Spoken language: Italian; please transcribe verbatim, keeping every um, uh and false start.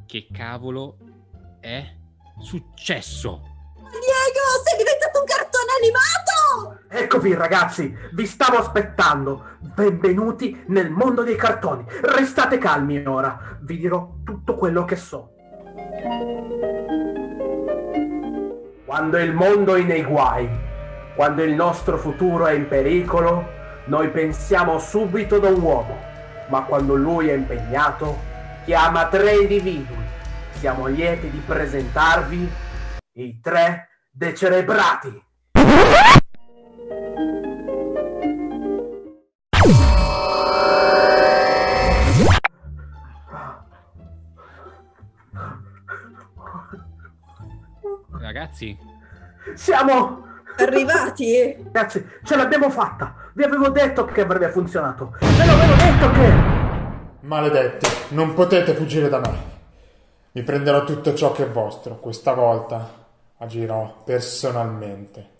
Che cavolo è successo? Diego, sei diventato un cartone animato! Eccovi ragazzi, vi stavo aspettando. Benvenuti nel mondo dei cartoni. Restate calmi ora, vi dirò tutto quello che so. Quando il mondo è nei guai, quando il nostro futuro è in pericolo, noi pensiamo subito ad un uomo, ma quando lui è impegnato, chiama tre individui. Siamo lieti di presentarvi i tre decerebrati. Ragazzi, Siamo Arrivati? Ragazzi, ce l'abbiamo fatta. Vi avevo detto che avrebbe funzionato. Ve l'avevo detto che... Maledetti, non potete fuggire da me. Vi prenderò tutto ciò che è vostro. Questa volta agirò personalmente.